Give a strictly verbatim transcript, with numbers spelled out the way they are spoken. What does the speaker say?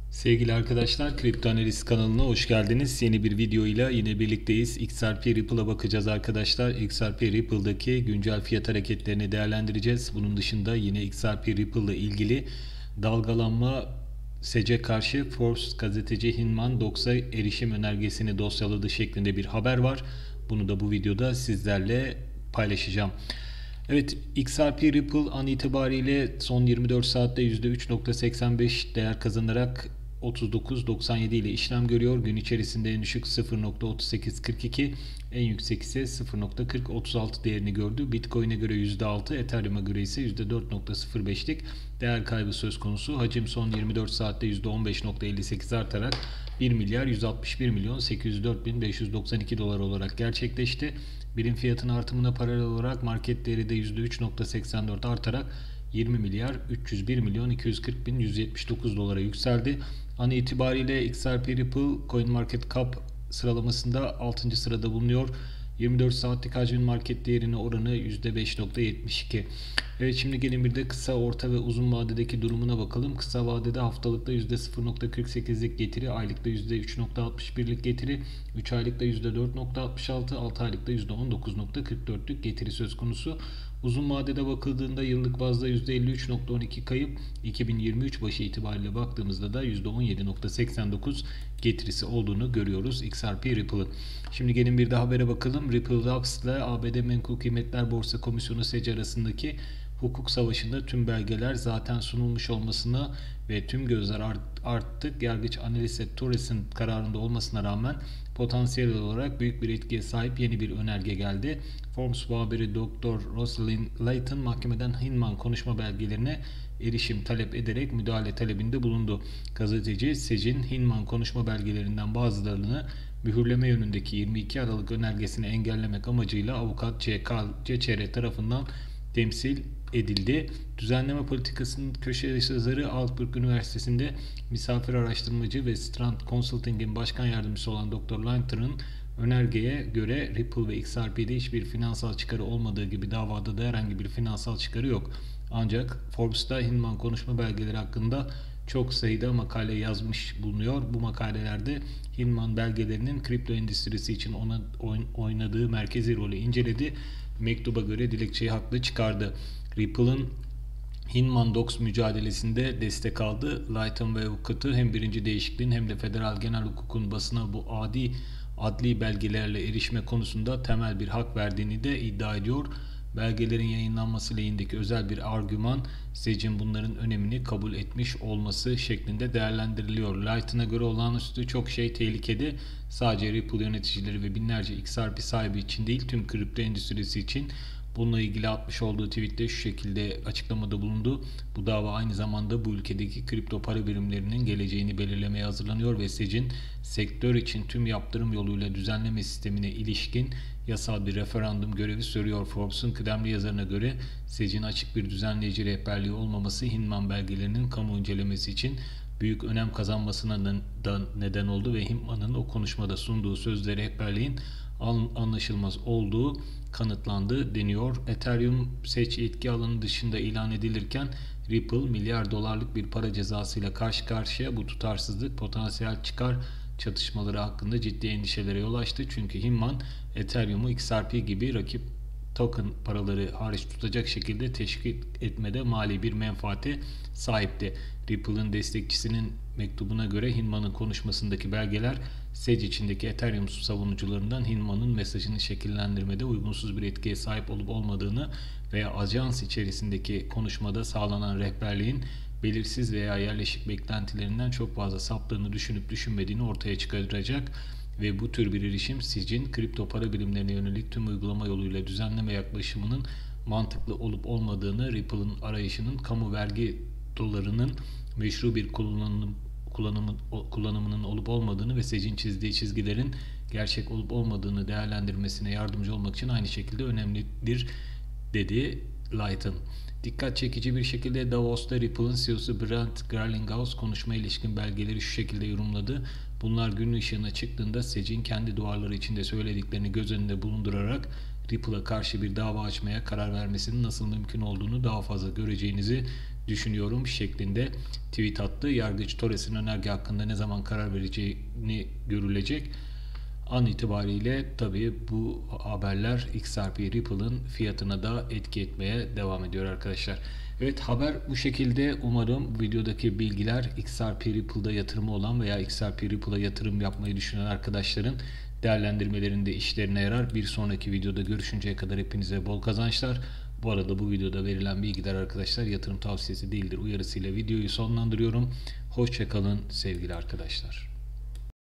Sevgili arkadaşlar, Kripto Analiz kanalına hoş geldiniz. Yeni bir videoyla yine birlikteyiz. X R P Ripple'a bakacağız arkadaşlar. X R P Ripple'daki güncel fiyat hareketlerini değerlendireceğiz. Bunun dışında yine X R P Ripple ile ilgili dalgalanma S E C'e karşı Forbes gazeteci Hinman Docs'a erişim önergesini dosyaladığı şeklinde bir haber var. Bunu da bu videoda sizlerle paylaşacağım. Evet, X R P Ripple an itibariyle son yirmi dört saatte yüzde üç nokta seksen beş değer kazanarak otuz dokuz nokta doksan yedi ile işlem görüyor. Gün içerisinde en düşük sıfır nokta otuz sekiz kırk iki, en yüksek ise sıfır nokta kırk otuz altı değerini gördü. Bitcoin'e göre yüzde altı, Ethereum'a göre ise yüzde dört nokta sıfır beşlik değer kaybı söz konusu. Hacim son yirmi dört saatte yüzde on beş nokta elli sekiz artarak bir milyar yüz altmış bir milyon sekiz yüz dört bin beş yüz doksan iki dolar olarak gerçekleşti. Birim fiyatın artımına paralel olarak market değeri de yüzde üç nokta seksen dört artarak yirmi milyar üç yüz bir milyon iki yüz kırk bin yüz yetmiş dokuz dolara yükseldi. An itibariyle X R P Ripple CoinMarketCap sıralamasında altıncı sırada bulunuyor. yirmi dört saatlik hacmin market değerine oranı yüzde beş nokta yetmiş iki. Evet, şimdi gelin bir de kısa, orta ve uzun vadedeki durumuna bakalım. Kısa vadede haftalıkta yüzde sıfır nokta kırk sekizlik getiri, aylıkta yüzde üç nokta altmış birlik getiri, üç aylıkta yüzde dört nokta altmış altı, altı aylıkta yüzde on dokuz nokta kırk dörtlük getiri söz konusu. Uzun vadede bakıldığında yıllık bazda yüzde elli üç nokta on iki kayıp, iki bin yirmi üç başı itibariyle baktığımızda da yüzde on yedi nokta seksen dokuz getirisi olduğunu görüyoruz X R P Ripple'ın. Şimdi gelin bir de habere bakalım. Ripple Labs ile A B D Menkul Kıymetler Borsa Komisyonu S E C arasındaki hukuk savaşında tüm belgeler zaten sunulmuş olmasına ve tüm gözler arttı. Yargıç Annalisa Torres'in kararında olmasına rağmen potansiyel olarak büyük bir etkiye sahip yeni bir önerge geldi. Forbes muhabiri doktor Rosalind Layton mahkemeden Hinman konuşma belgelerine erişim talep ederek müdahale talebinde bulundu. Gazeteci S E C'in Hinman konuşma belgelerinden bazılarını mühürleme yönündeki yirmi iki Aralık önergesini engellemek amacıyla avukat C K Ceçere tarafından temsil edildi. Düzenleme politikasının köşe yazarı, Augsburg Üniversitesi'nde misafir araştırmacı ve Strand Consulting'in başkan yardımcısı olan doktor Layton'ın önergeye göre Ripple ve X R P'de hiçbir finansal çıkarı olmadığı gibi davada da herhangi bir finansal çıkarı yok. Ancak Forbes'ta Hinman konuşma belgeleri hakkında çok sayıda makale yazmış bulunuyor. Bu makalelerde Hinman belgelerinin kripto endüstrisi için ona oynadığı merkezi rolü inceledi. Mektuba göre dilekçeyi haklı çıkardı. Ripple'ın Hinman Docs mücadelesinde destek aldı. Layton ve avukatı hem birinci değişikliğin hem de federal genel hukukun basına bu adi adli belgelerle erişme konusunda temel bir hak verdiğini de iddia ediyor. Belgelerin yayınlanması lehindeki özel bir argüman, S E C'in bunların önemini kabul etmiş olması şeklinde değerlendiriliyor. Layton'a göre olağanüstü çok şey tehlikede. Sadece Ripple yöneticileri ve binlerce X R P sahibi için değil, tüm kripto endüstrisi için. Bununla ilgili atmış olduğu tweette şu şekilde açıklamada bulundu. Bu dava aynı zamanda bu ülkedeki kripto para birimlerinin geleceğini belirlemeye hazırlanıyor ve S E C'in sektör için tüm yaptırım yoluyla düzenleme sistemine ilişkin yasal bir referandum görevi sürüyor. Forbes'un kıdemli yazarına göre S E C'in açık bir düzenleyici rehberliği olmaması Hinman belgelerinin kamu incelemesi için büyük önem kazanmasına da neden oldu ve Hinman'ın o konuşmada sunduğu sözde rehberliğin anlaşılmaz olduğu kanıtlandı deniyor. Ethereum seç etki alanı dışında ilan edilirken Ripple milyar dolarlık bir para cezasıyla karşı karşıya. Bu tutarsızlık potansiyel çıkar çatışmaları hakkında ciddi endişelere yol açtı. Çünkü Hinman Ethereum'u X R P gibi rakip token paraları hariç tutacak şekilde teşvik etmede mali bir menfaate sahipti. Ripple'ın destekçisinin mektubuna göre Hinman'ın konuşmasındaki belgeler S E C içindeki Ethereum savunucularından Hinman'ın mesajını şekillendirmede uygunsuz bir etkiye sahip olup olmadığını veya ajans içerisindeki konuşmada sağlanan rehberliğin belirsiz veya yerleşik beklentilerinden çok fazla saptığını düşünüp düşünmediğini ortaya çıkaracak ve bu tür bir erişim S E C'in kripto para birimlerine yönelik tüm uygulama yoluyla düzenleme yaklaşımının mantıklı olup olmadığını, Ripple'ın arayışının kamu vergi dolarının meşru bir kullanım, kullanımı, kullanımının olup olmadığını ve S E C'in çizdiği çizgilerin gerçek olup olmadığını değerlendirmesine yardımcı olmak için aynı şekilde önemlidir, dedi Layton. Dikkat çekici bir şekilde Davos'ta Ripple'ın C E O'su Brent Garlinghouse konuşma ilişkin belgeleri şu şekilde yorumladı. Bunlar gün ışığına çıktığında S E C'in kendi duvarları içinde söylediklerini göz önünde bulundurarak Ripple'a karşı bir dava açmaya karar vermesinin nasıl mümkün olduğunu daha fazla göreceğinizi düşünüyorum şeklinde tweet attı. Yargıç Torres'in önerge hakkında ne zaman karar vereceğini görülecek. An itibariyle tabii bu haberler X R P Ripple'ın fiyatına da etki etmeye devam ediyor arkadaşlar. Evet, haber bu şekilde. Umarım videodaki bilgiler X R P Ripple'da yatırımı olan veya X R P Ripple'a yatırım yapmayı düşünen arkadaşların değerlendirmelerinde işlerine yarar. Bir sonraki videoda görüşünceye kadar hepinize bol kazançlar. Bu arada bu videoda verilen bilgiler arkadaşlar yatırım tavsiyesi değildir uyarısıyla videoyu sonlandırıyorum. Hoşça kalın sevgili arkadaşlar.